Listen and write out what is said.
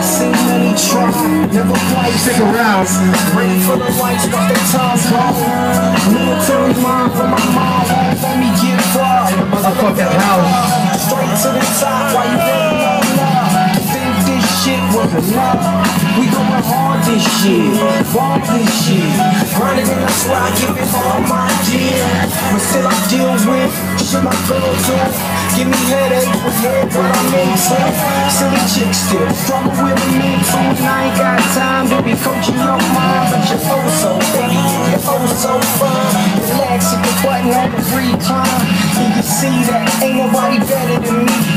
seen many try, never quite stick around. Brain full of lights, but the time's gone. Military mind for my mom, won't let me get far. Motherfucking house. Straight to the top, why you waiting on love? Think this shit was enough? We going hard this shit, ball this shit. Running and I swear I give it all my dear. But still I deal with shit my girl do. Give me headache with head, but I'm into silly chicks still struggle with me too. And I ain't got time to be coaching your mind, but you're oh so baby, you're oh so fun. Relax, hit the button on the recline, and you see that ain't nobody better than me.